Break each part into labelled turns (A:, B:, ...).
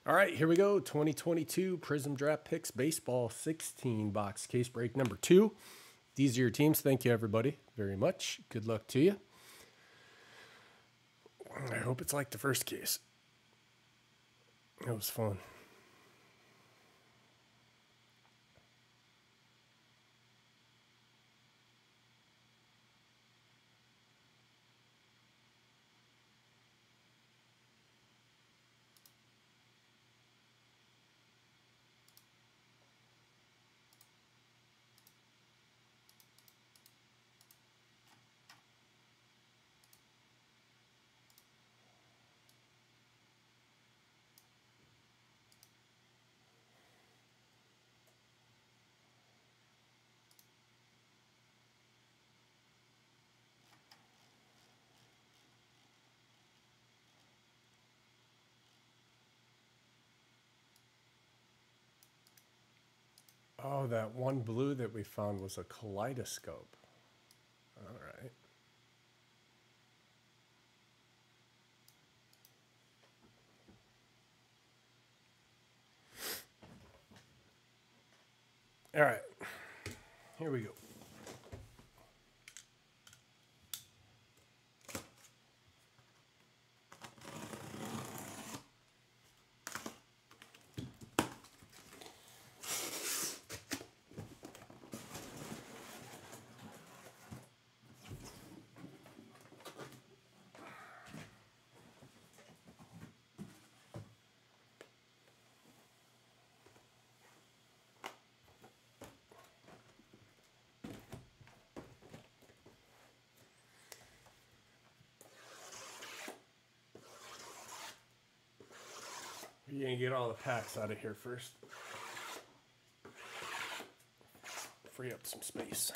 A: All right, here we go. 2022 Prizm Draft Picks Baseball 16 box case break number 2. These are your teams. Thank you, everybody, very much. Good luck to you. I hope it's like the first case. It was fun. Oh, that one blue that we found was a kaleidoscope. All right. All right. Here we go. You're going to get all the packs out of here first. Free up some space.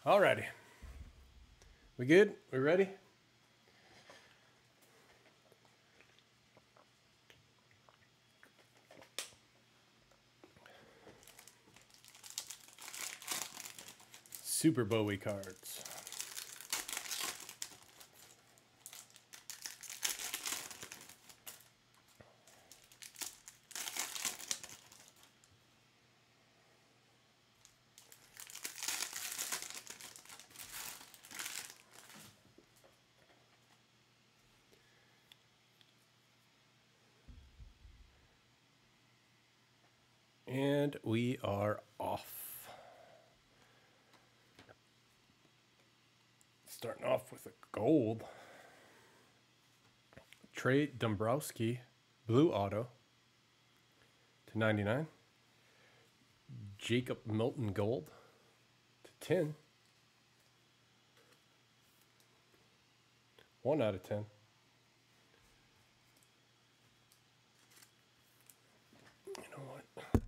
A: Alrighty. We good? We ready? Super Bowie cards. And we are off. Starting off with a gold. Trey Dombrowski, blue auto to 99. Jacob Milton gold to 10. 1 out of 10. You know what?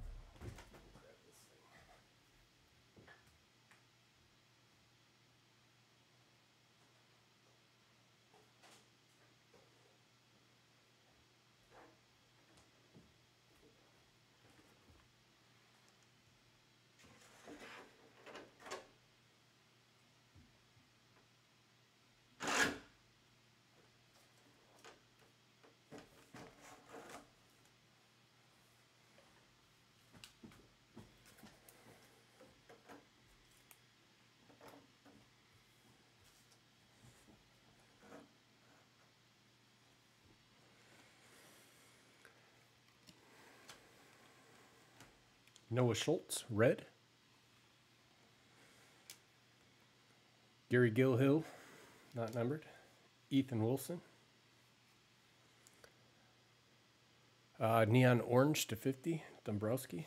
A: Noah Schultz, red. Gary Gilhill, not numbered. Ethan Wilson. Neon orange to 50, Dombrowski.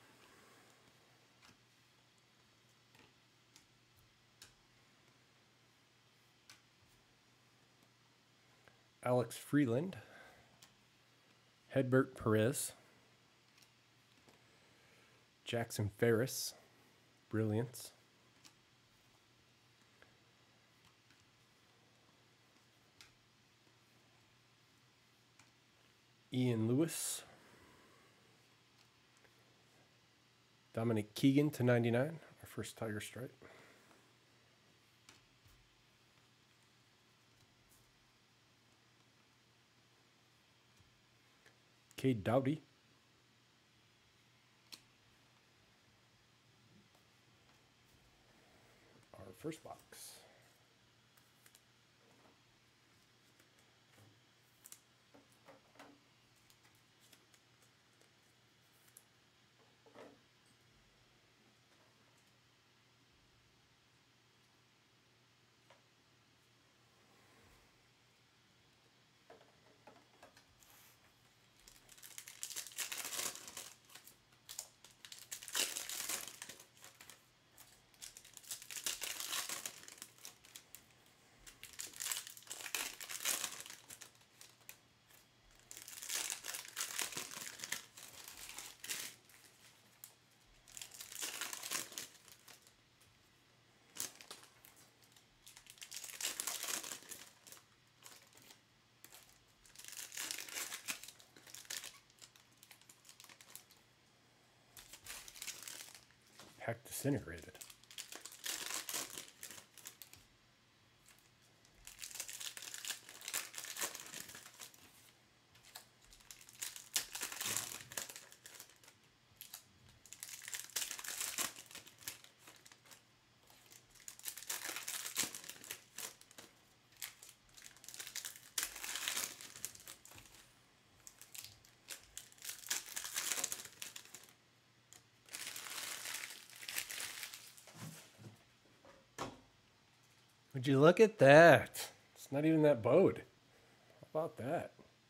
A: Alex Freeland. Hedbert Perez. Jackson Ferris, Brilliance. Ian Lewis. Dominic Keegan to 99, our first Tiger Stripe. Cade Doughty. Our first box. Pack disintegrated. Would you look at that? It's not even that bowed. How about that?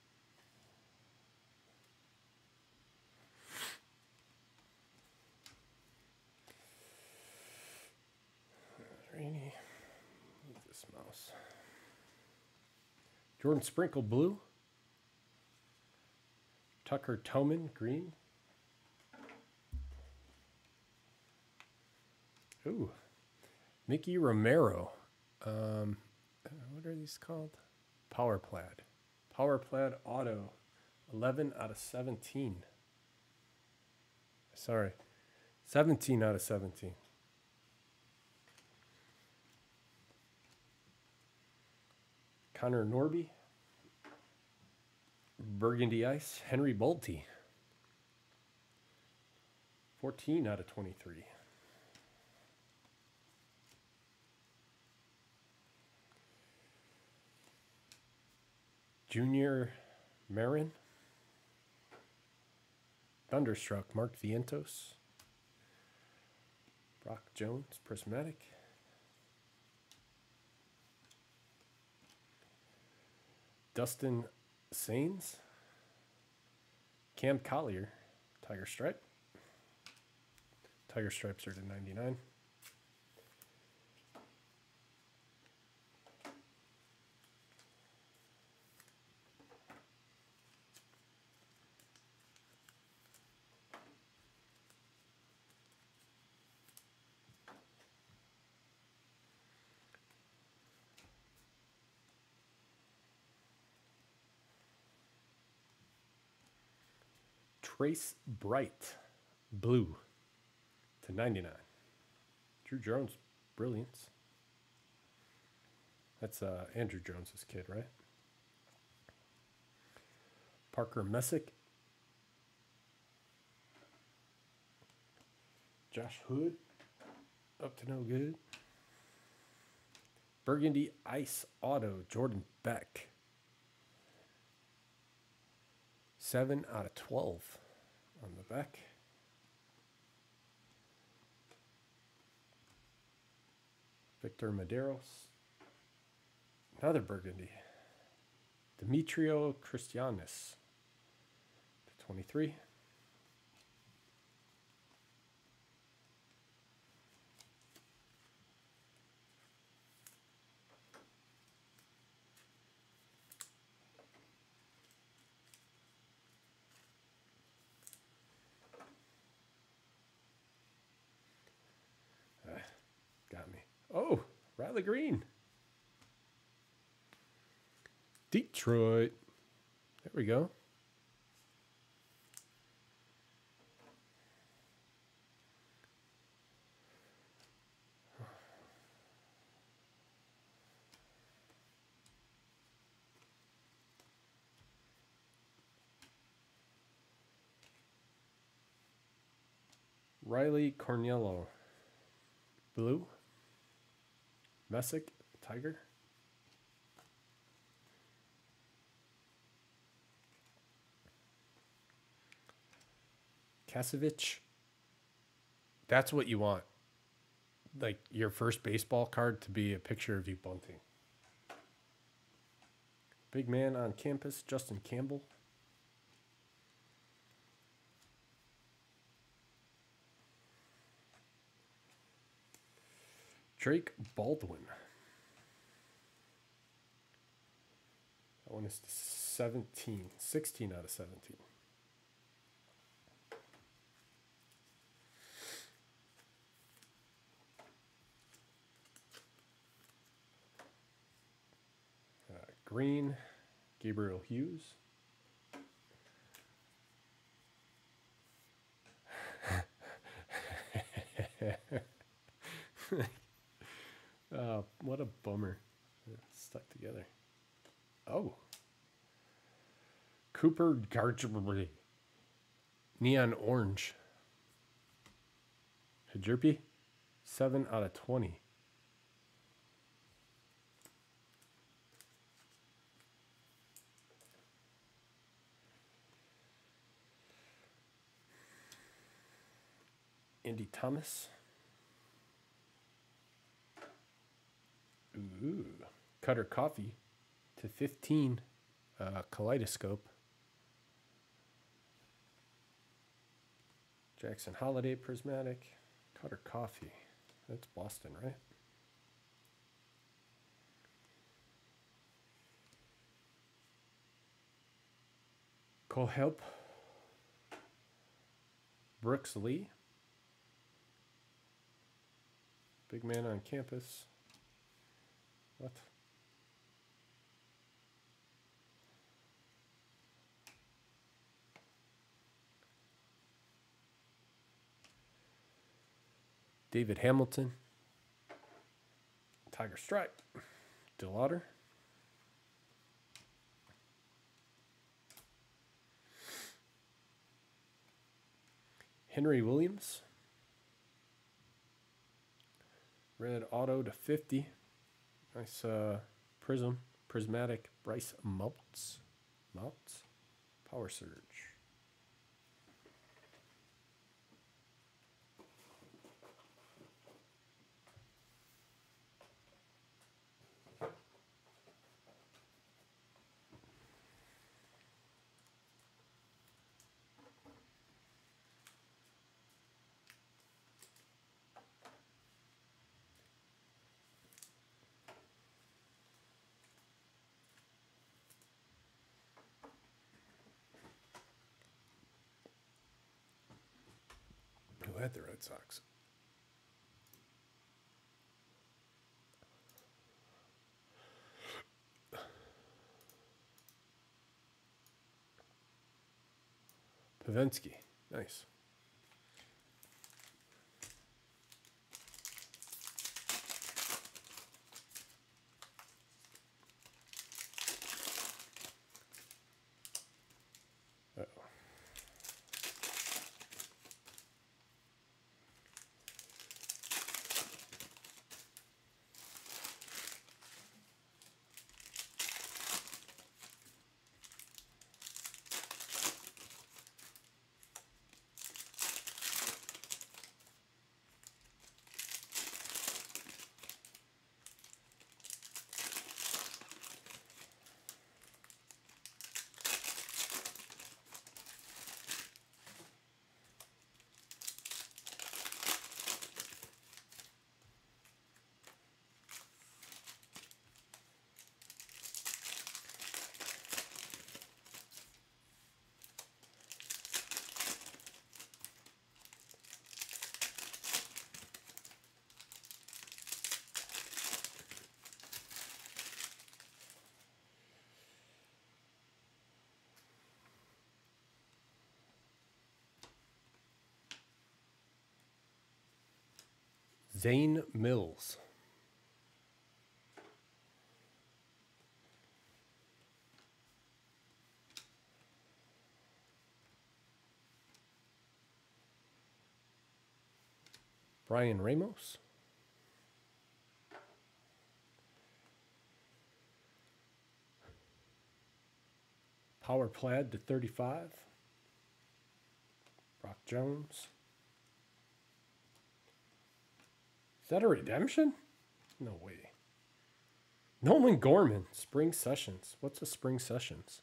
A: Rainy. Move this mouse. Jordan Sprinkle, blue. Tucker Toman, green. Ooh. Mickey Romero. What are these called? Power Plaid. Power Plaid Auto. 11 out of 17. Sorry. 17 out of 17. Connor Norby. Burgundy Ice. Henry Bolte. 14 out of 23. Junior Marin. Thunderstruck. Mark Vientos. Brock Jones. Prismatic. Dustin Sains. Cam Collier. Tiger Stripe. Tiger Stripes are to 99. Trace Bright. Blue to 99. Drew Jones, Brilliance. That's Andrew Jones's kid, right? Parker Messick. Josh Hood, up to no good. Burgundy Ice Auto, Jordan Beck. 7 out of 12 on the back. Victor Medeiros. Another Burgundy. Demetrio Christianis. To 23. Got me. Oh, Riley Green. Detroit. There we go. Riley Corniello. Blue. Messick, Tiger. Kasevich. That's what you want. Like your first baseball card to be a picture of you bunting. Big man on campus, Justin Campbell. Drake Baldwin. That one is 17. 16 out of 17. Green, Gabriel Hughes. What a bummer. Stuck together. Oh. Cooper Gargery. Neon Orange. Hajerpi. 7 out of 20. Andy Thomas. Ooh. Cutter Coffee to 15. Kaleidoscope. Jackson Holiday Prismatic. Cutter Coffee. That's Boston, right? Cole Help. Brooks Lee. Big man on campus. What? David Hamilton. Tiger Stripe. DeLauder. Henry Williams. Red auto to 50. Nice prismatic Bryce Maltz. Power Surge. Who had the Red Sox? Pavensky. Nice. Uh-oh. Zane Mills. Brian Ramos. Power Plaid to 35. Brock Jones. Is that a redemption? No way. Nolan Gorman. Spring Sessions. What's a Spring Sessions?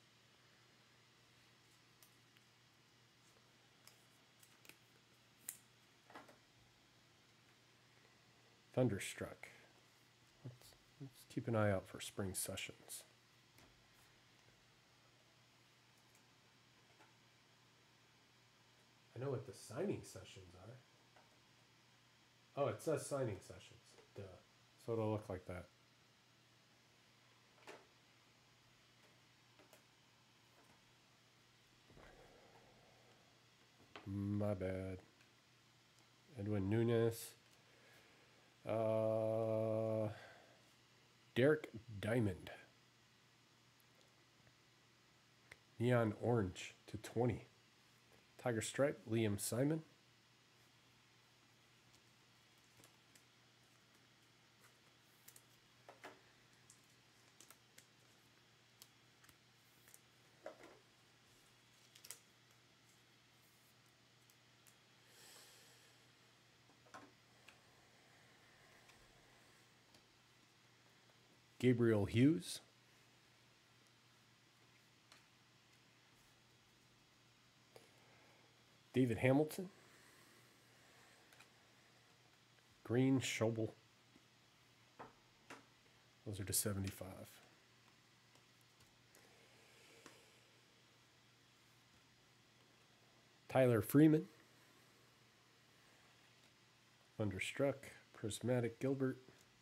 A: Thunderstruck. Let's keep an eye out for Spring Sessions. I know what the signing sessions are. Oh, it says signing sessions. Duh. So it'll look like that. My bad. Edwin Nunez. Derek Diamond. Neon Orange to 20. Tiger Stripe, Liam Simon. Gabriel Hughes. David Hamilton. Green Schobel. Those are to 75. Tyler Freeman. Thunderstruck. Prismatic Gilbert.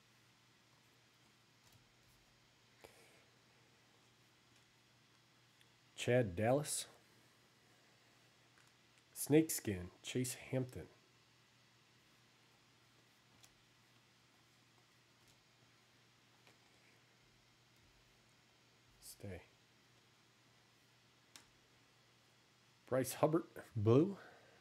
A: Chad Dallas. Snakeskin, Chase Hampton. Stay. Bryce Hubbard, blue.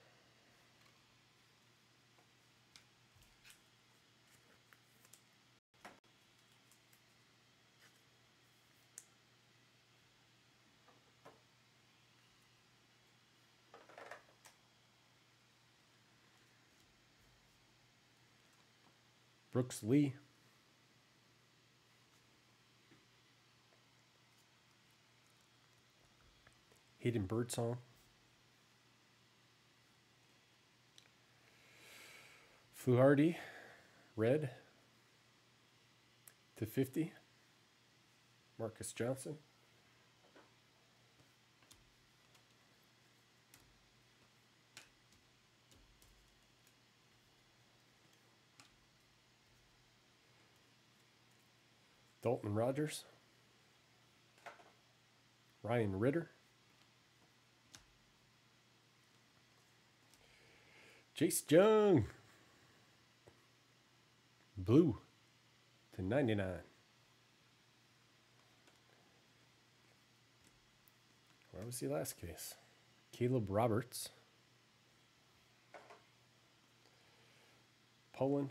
A: Brooks Lee. Hayden Birdsong. Fluharty, red. /50. Marcus Johnson. Dalton Rogers. Ryan Ritter. Jace Jung. Blue /99. Where was the last case? Caleb Roberts. Poland.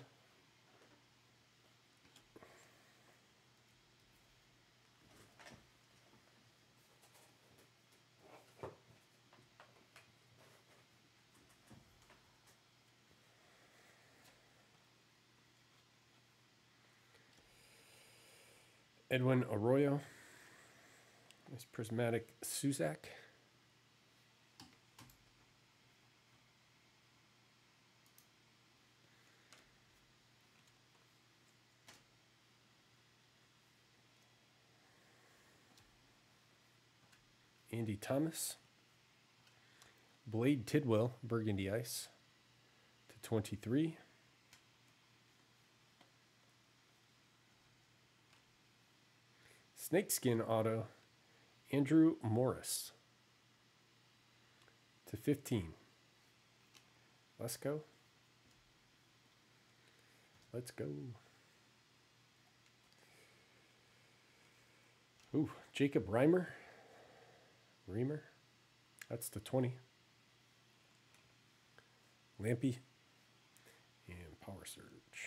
A: Edwin Arroyo. This Prismatic Suzak. Andy Thomas. Blade Tidwell, Burgundy Ice /23. Snakeskin auto, Andrew Morris /15. Let's go. Let's go. Ooh, Jacob Reimer. That's /20. Lampy and Power Surge.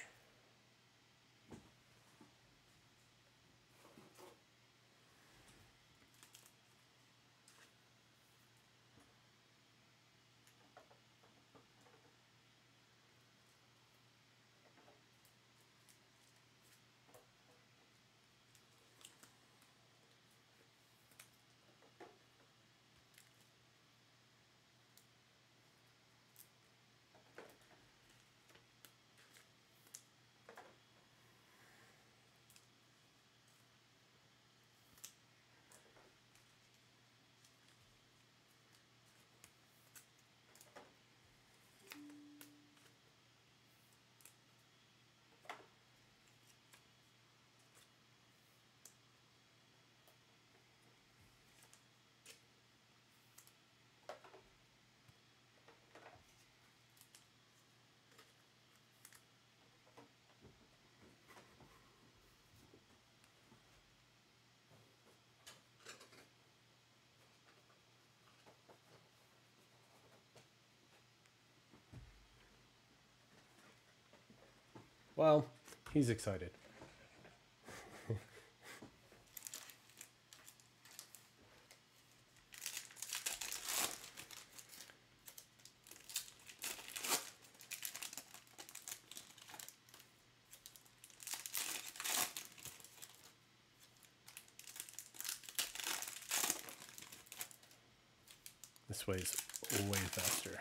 A: Well, he's excited. This way is way faster.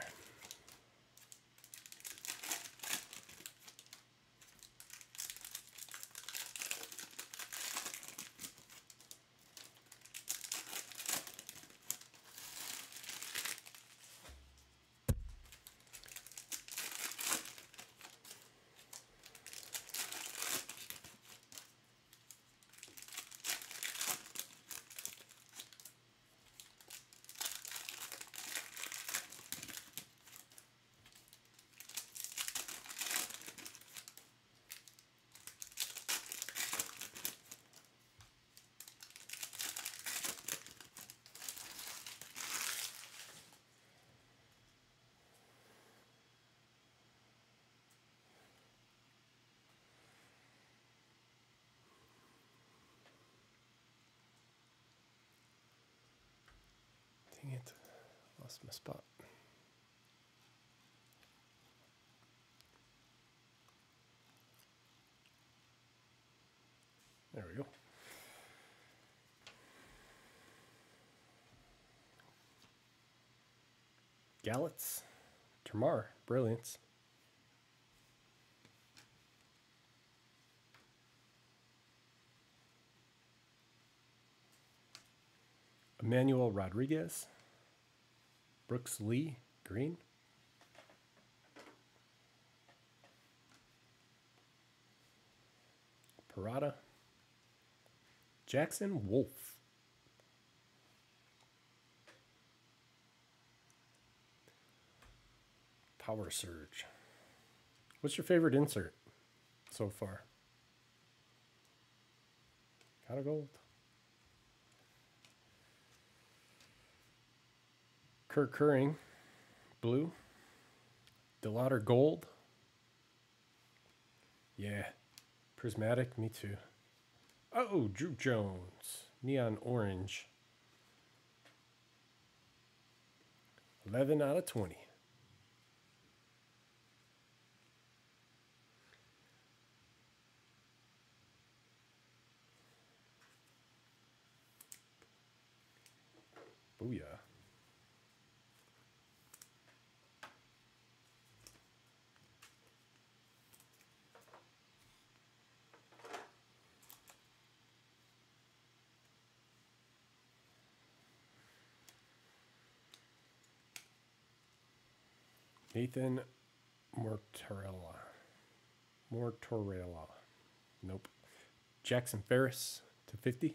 A: Lost my spot. There we go. Gallets, Termar, Brilliance. Emmanuel Rodriguez, Brooks Lee, green. Parada, Jackson Wolf. Power Surge. What's your favorite insert so far? Got a gold. Kirk Curring, blue. DeLauder gold. Yeah. Prismatic, me too. Oh, Drew Jones, neon orange. 11 out of 20. Booyah. Nathan Mortorella. Nope. Jackson Ferris to 50.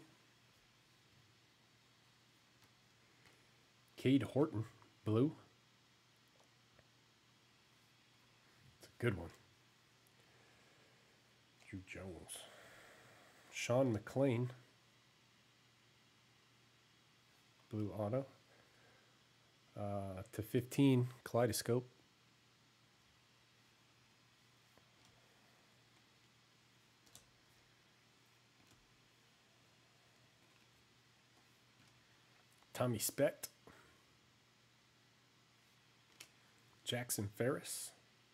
A: Cade Horton, blue. It's a good one. Drew Jones. Sean McLean, blue auto. To 15, Kaleidoscope. Tommy Specht. Jackson Ferris.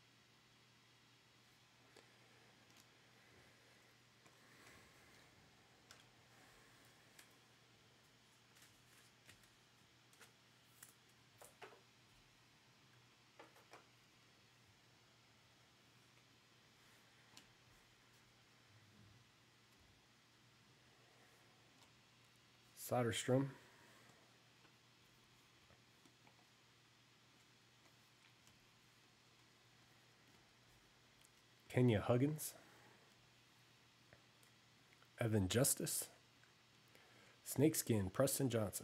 A: Soderstrom. Kenya Huggins. Evan Justice. Snakeskin, Preston Johnson.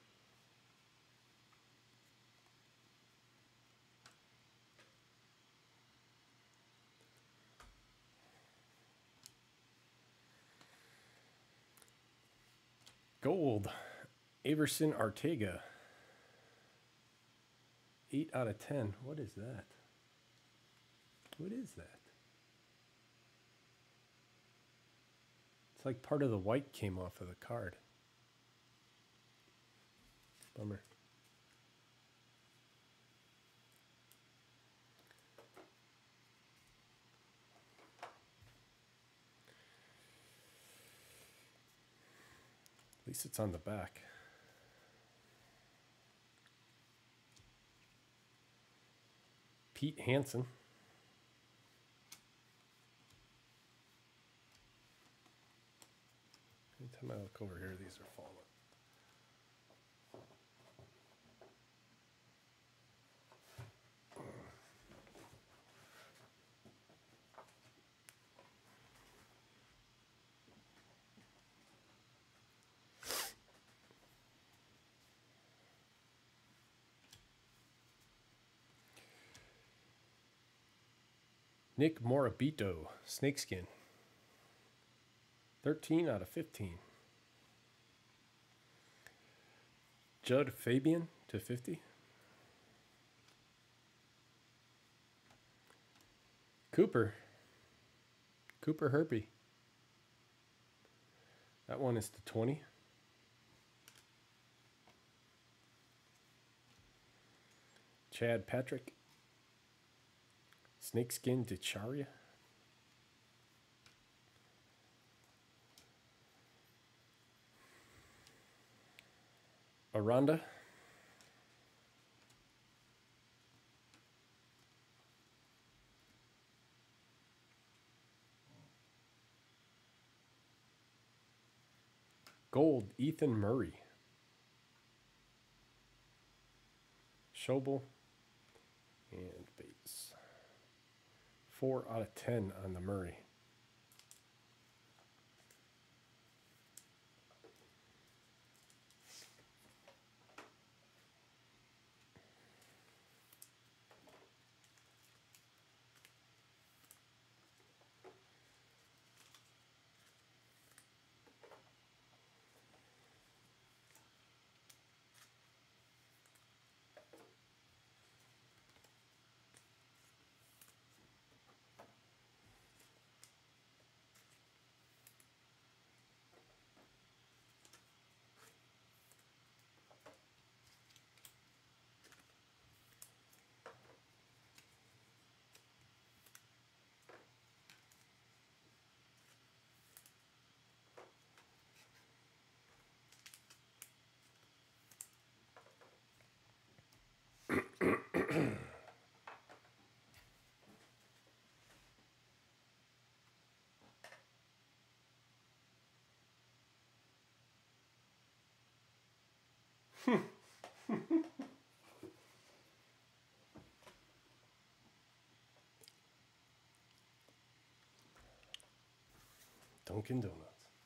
A: Gold, Averson Arteaga. 8 out of 10. What is that? What is that? It's like part of the white came off of the card. Bummer. At least it's on the back. Pete Hansen. Anytime I look over here, these are falling. Nick Morabito, Snakeskin. 13 out of 15. Judd Fabian to 50. Cooper Herpy. That one is to 20. Chad Patrick. Snakeskin Dicharia. Aranda. Gold, Ethan Murray. Schobel and Bates. 4 out of 10 on the Murray. Dunkin' Donuts.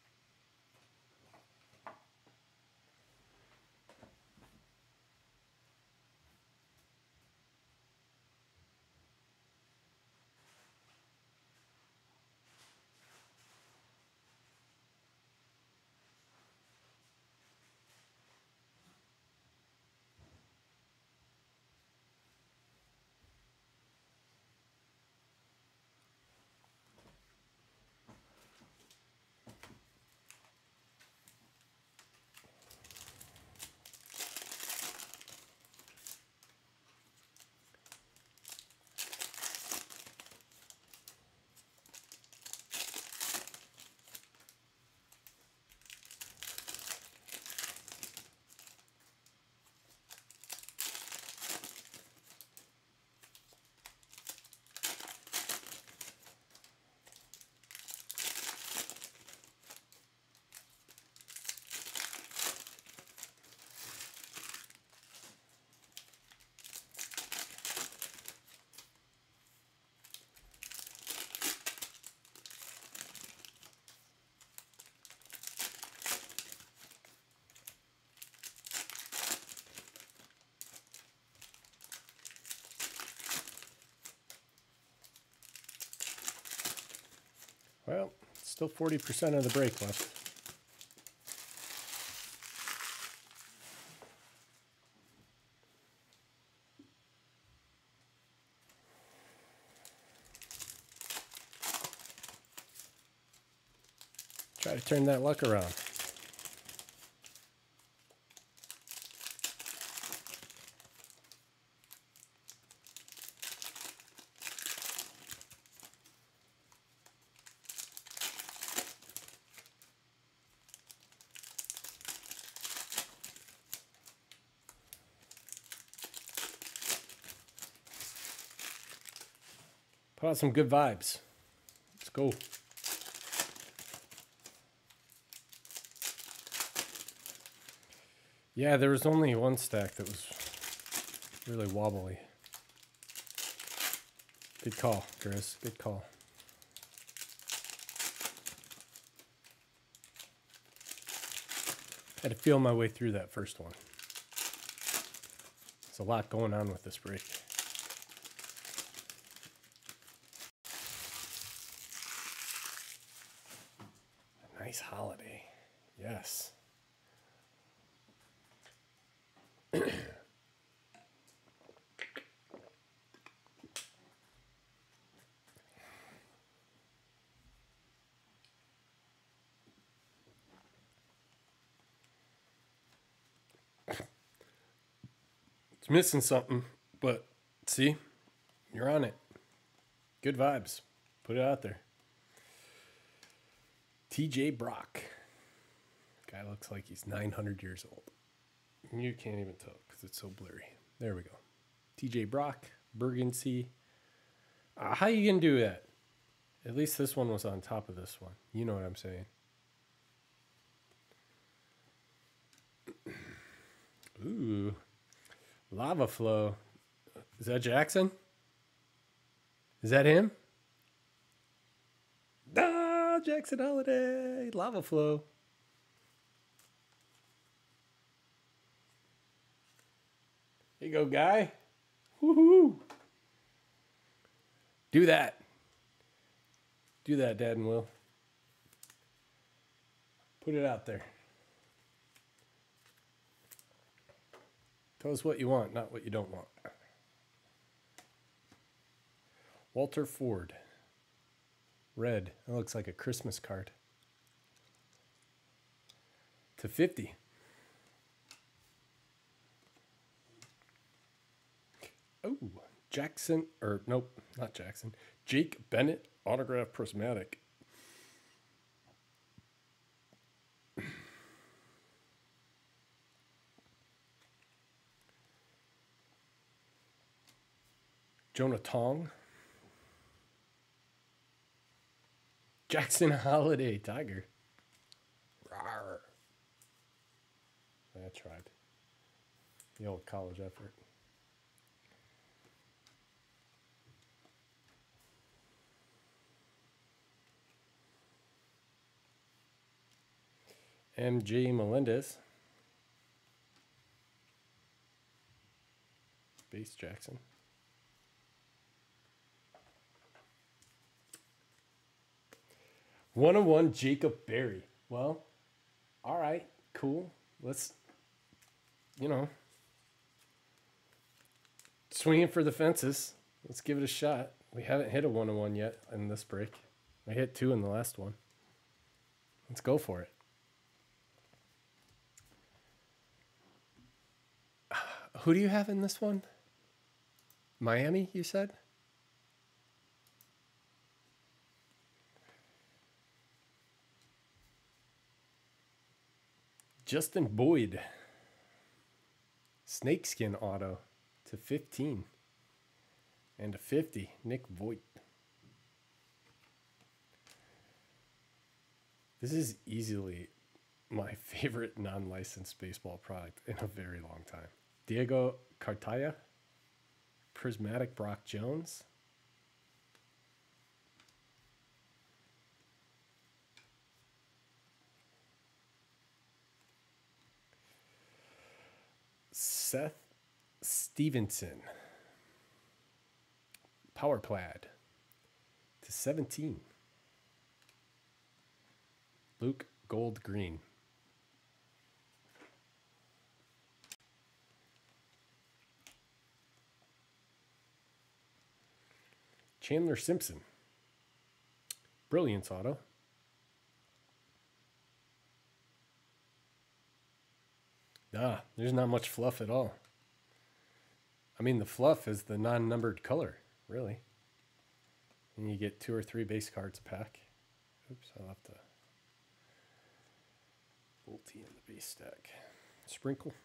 A: Well, still 40% of the break left. Try to turn that luck around. Put out some good vibes. Let's go. Yeah, there was only one stack that was really wobbly. Good call, Chris. Good call. Had to feel my way through that first one. There's a lot going on with this break. A nice holiday. Yes. It's missing something. But see, you're on it. Good vibes. Put it out there. TJ Brock. Guy looks like he's 900 years old. You can't even tell because it's so blurry. There we go. TJ Brock, Bergency. How you going to do that? At least this one was on top of this one. You know what I'm saying. Ooh. Lava Flow. Is that Jackson? Is that him? Ah, Jackson Holiday. Lava Flow. Here you go, guy. Woohoo. Do that. Do that, Dad and Will. Put it out there. Tell us what you want, not what you don't want. Walter Ford. Red. That looks like a Christmas card. /50. Oh, Jackson, or nope, not Jackson. Jake Bennett, autograph prismatic. Jonah Tong. Jackson Holiday, Tiger. Rawr. I tried. The old college effort. MJ Melendez. Base Jackson. /101 Jacob Berry. Well, all right, cool. Let's, swinging for the fences. Let's give it a shot. We haven't hit a /101 yet in this break. I hit 2 in the last one. Let's go for it. Who do you have in this one? Miami, you said? Justin Boyd. Snakeskin auto /15. And /50. Nick Voigt. This is easily my favorite non-licensed baseball product in a very long time. Diego Cartaya. Prismatic Brock Jones. Seth Stevenson. Power Plaid /17. Luke Gold Green. Chandler Simpson. Brilliance auto. There's not much fluff at all. I mean, the fluff is the non-numbered color, really. And you get 2 or 3 base cards a pack. Oops, I'll have to multi in the base stack. Sprinkle.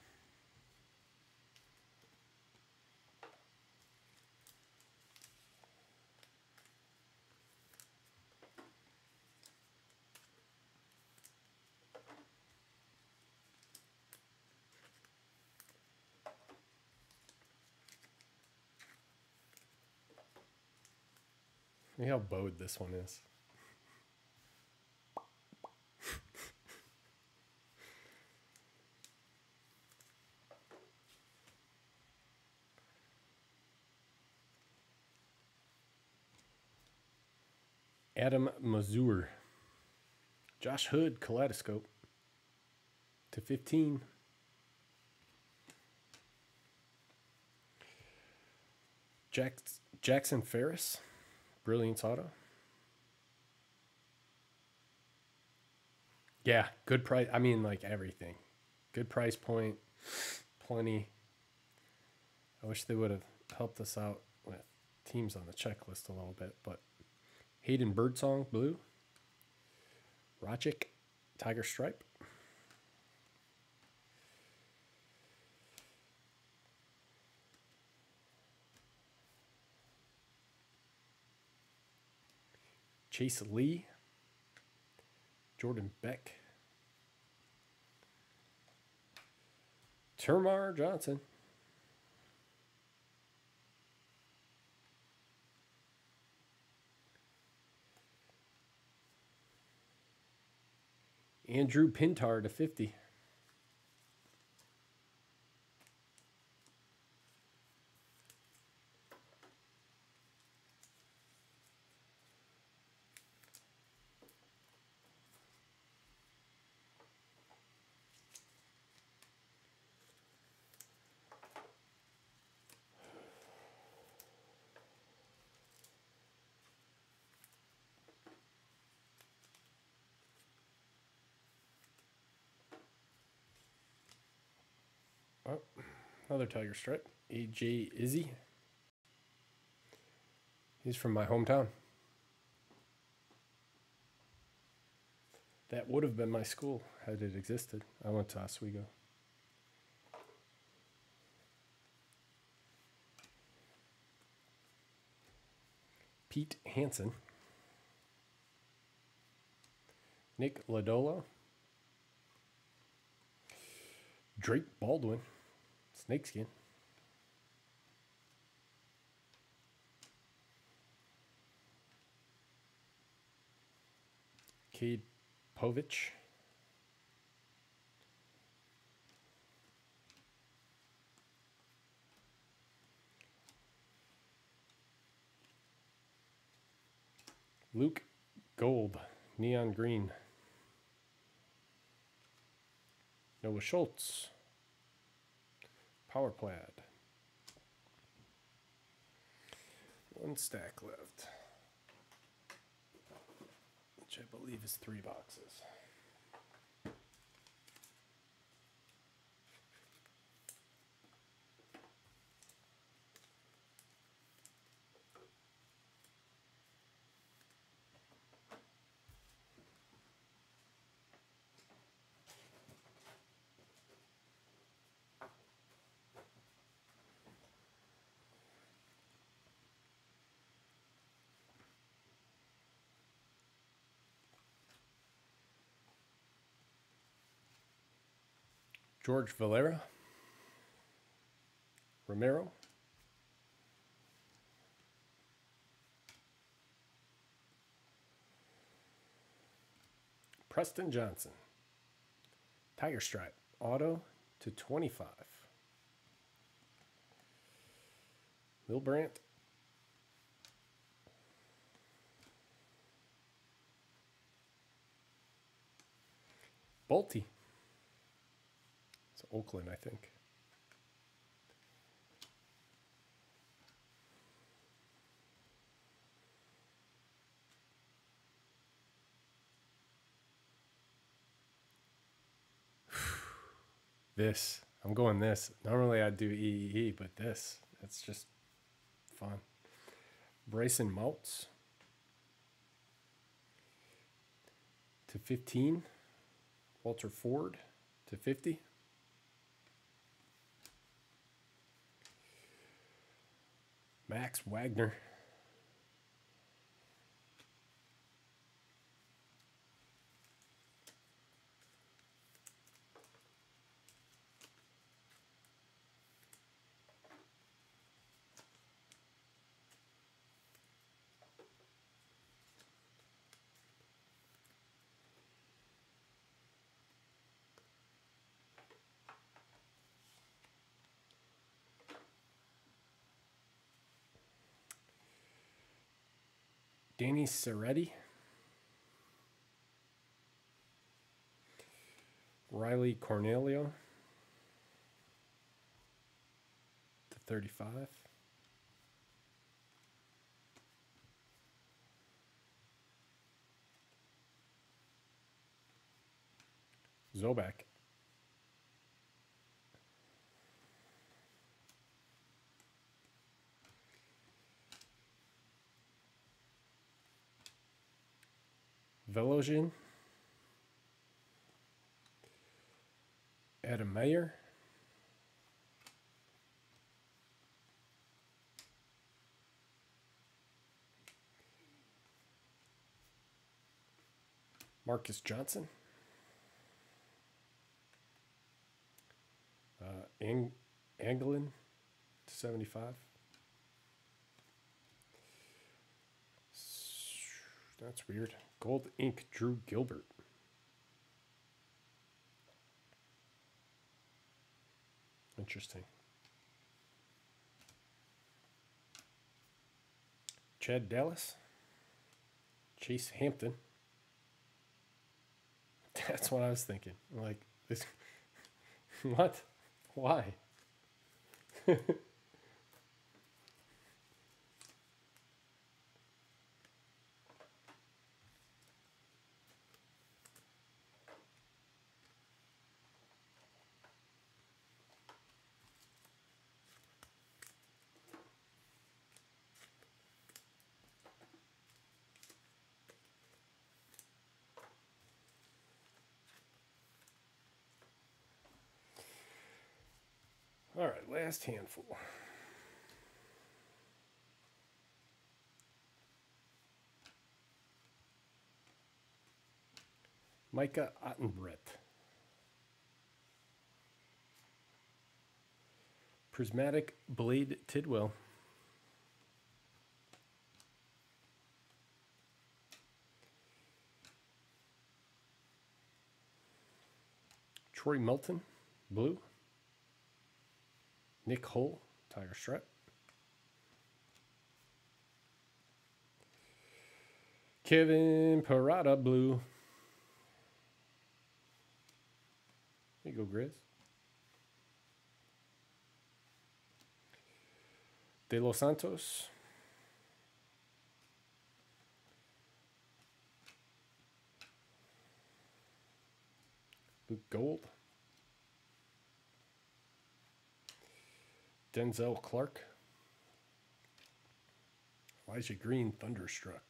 A: Look how bowed this one is. Adam Mazur. Josh Hood, Kaleidoscope /15. Jackson Ferris. Brilliance auto. Yeah, good price. I mean, like everything. Good price point. Plenty. I wish they would have helped us out with teams on the checklist a little bit. But Hayden Birdsong, blue. Rochik, Tiger Stripe. Chase Lee, Jordan Beck, Termar Johnson, Andrew Pintar to 50. Oh, another Tiger Stripe. AJ Izzy. He's from my hometown. That would have been my school had it existed. I went to Oswego. Pete Hansen. Nick Lodolo. Drake Baldwin. Snakeskin. Cade Povich. Luke Gold, neon green. Noah Schultz, Power Plaid. One stack left, which I believe is 3 boxes. George Valera, Romero, Preston Johnson, Tiger Stripe, auto to 25. Will Brandt, Bolte. It's Oakland, I think. This. I'm going this. Normally I'd do EEE, but this. It's just fun. Bryson Moutts. To 15. Walter Ford to 50. Max Wagner. Danny Serretti. Riley Cornelio to 35. Zobak. Velozhin. Adam Meyer. Marcus Johnson. Anglin to 75. That's weird. Gold ink Drew Gilbert. Interesting. Chad Dallas. Chase Hampton. That's what I was thinking. Like, this. What? Why? All right, last handful. Micah Ottenbrett. Prismatic Blade Tidwell. Troy Melton, blue. Nick Hull, Tiger Stripe. Kevin Parada, blue. There you go, Grizz. De Los Santos. Luke Gold. Denzel Clark. Elijah Green, Thunderstruck.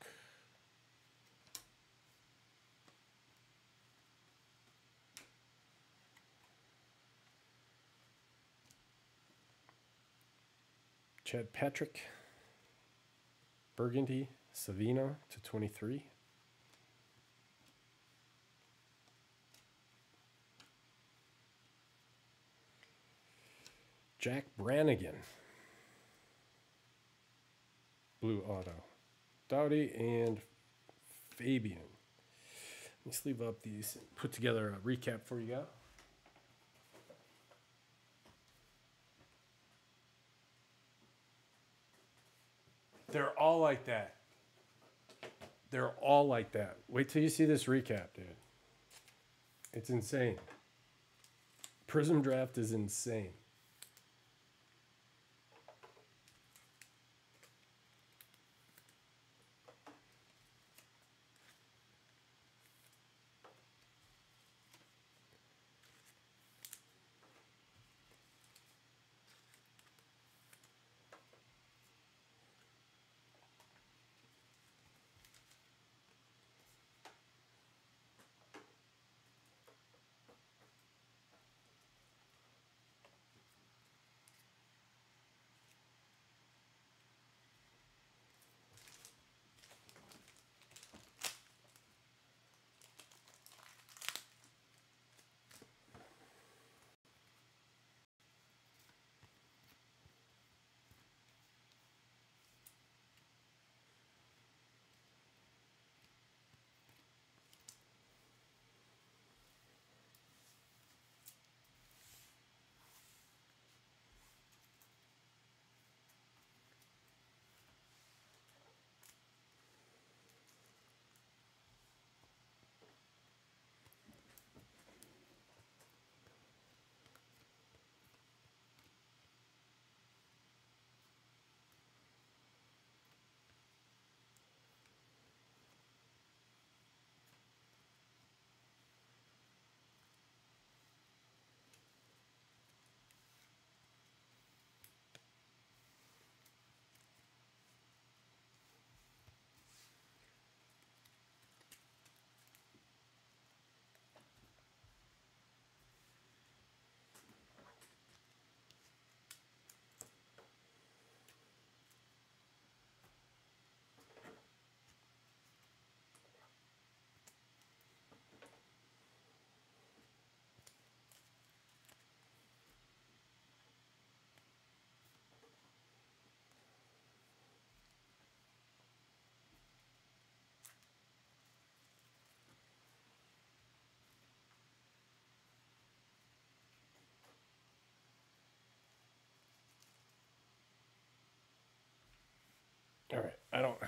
A: Chad Patrick. Burgundy, Savino to 23. Jack Brannigan. Blue auto. Dowdy and Fabian. Let me sleeve up these and put together a recap for you guys. They're all like that. They're all like that. Wait till you see this recap, dude. It's insane. Prizm draft is insane.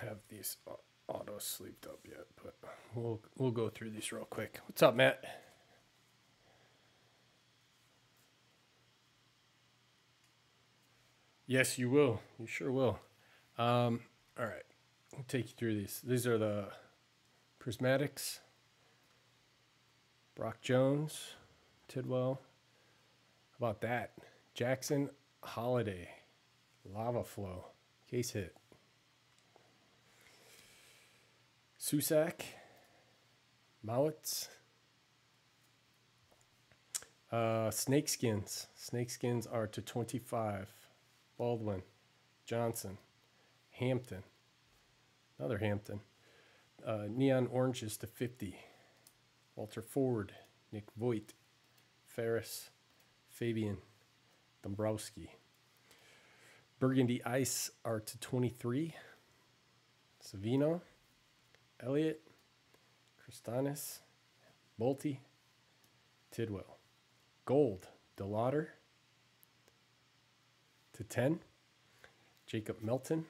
A: have these autos sleeved up yet, but we'll go through these real quick. What's up, Matt? Yes, you will. You sure will. All right. I'll take you through these. These are the Prismatics. Brock Jones, Tidwell. How about that? Jackson Holiday, Lava Flow, case hit. Susak, Mowitz. Snakeskins. Snakeskins are to 25. Baldwin, Johnson, Hampton, another Hampton. Neon Oranges to 50. Walter Ford, Nick Voigt, Ferris, Fabian, Dombrowski. Burgundy Ice are to 23. Savino, Elliott, Kristanis, Bolte, Tidwell. Gold, DeLauder to 10. Jacob Melton.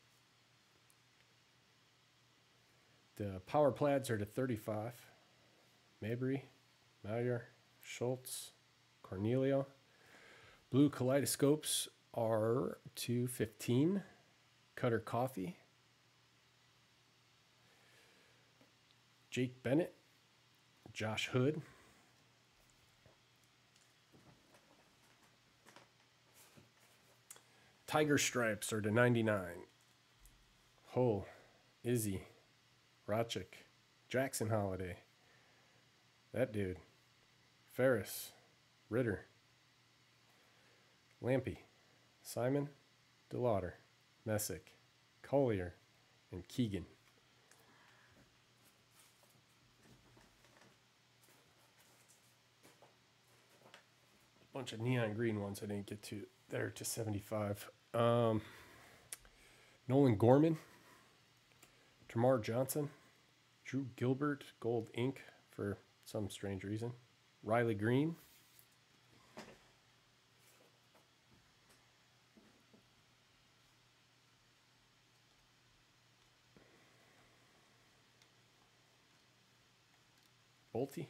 A: The Power Plaids are to 35. Mabry, Mallier, Schultz, Cornelio. Blue Kaleidoscopes are to 15. Cutter Coffee. Jake Bennett. Josh Hood. Tiger Stripes are to 99. Hull, Izzy, Rochik, Jackson Holiday. That dude. Ferris, Ritter, Lampy, Simon, DeLauder, Messick, Collier, and Keegan. A bunch of neon green ones I didn't get to. There to 75. Nolan Gorman, Tamar Johnson, Drew Gilbert, gold ink for some strange reason. Riley Green. Bolte.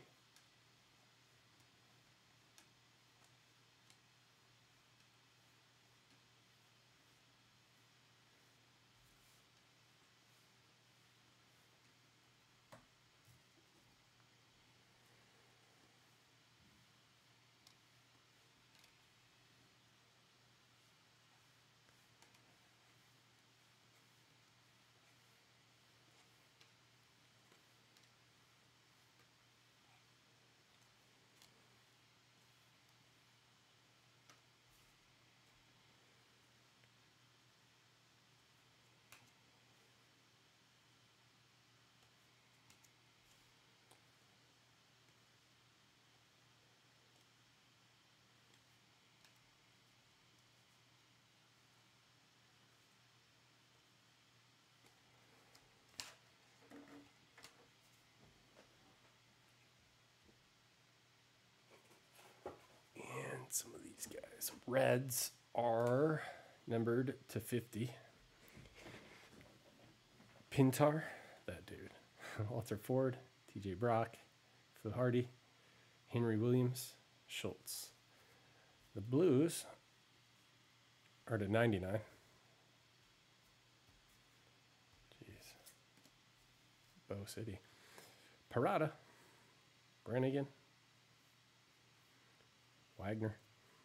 A: Some of these guys. Reds are numbered to 50. Pintar, that dude. Walter Ford, TJ Brock, Phil Hardy, Henry Williams, Schultz. The Blues are to 99. Jeez. Bow City. Parada, Brannigan, Wagner.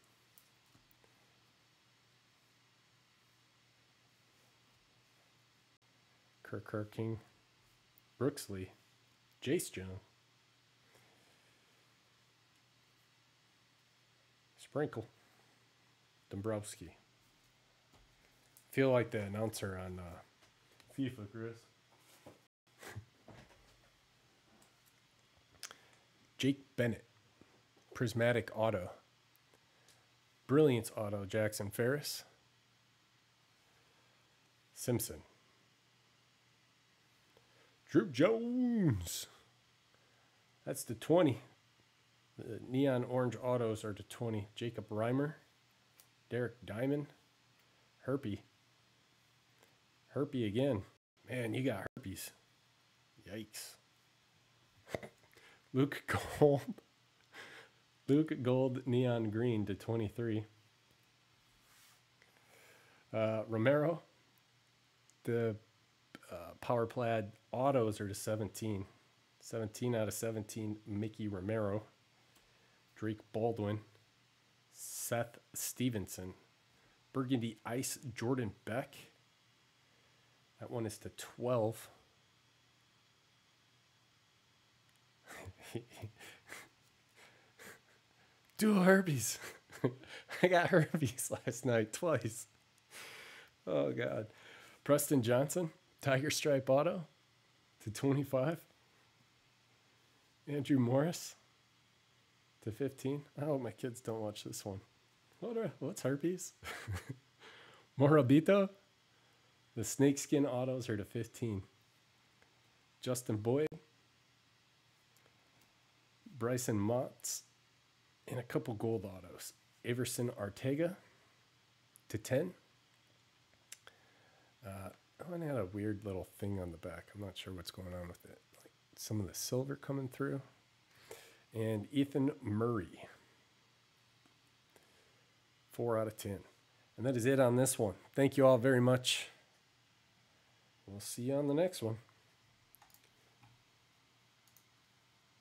A: Kirk King, Brooksley, Jace Jones, Sprinkle, Dombrowski. Feel like the announcer on FIFA, Chris. Jake Bennett, Prismatic Auto, Brilliance Auto, Jackson Ferris, Simpson. Drew Jones. That's to 20. The neon orange autos are to 20. Jacob Reimer. Derek Diamond. Herpy again. Man, you got herpes. Yikes. Luke Gold. Luke Gold Neon Green to 23. Romero. The Power Plaid autos are to 17. 17 out of 17, Mickey Romero. Drake Baldwin. Seth Stevenson. Burgundy Ice, Jordan Beck. That one is to 12. Dual herpes. I got herpes last night twice. Oh, God. Preston Johnson, Tiger Stripe Auto to 25. Andrew Morris to 15. I hope my kids don't watch this one. What's herpes? Morabito. The snakeskin autos are to 15. Justin Boyd. Bryson Motts. And a couple gold autos. Everson Arteaga to 10. One had a weird little thing on the back. I'm not sure what's going on with it. Like some of the silver coming through. And Ethan Murray. 4 out of 10. And that is it on this one. Thank you all very much. We'll see you on the next one.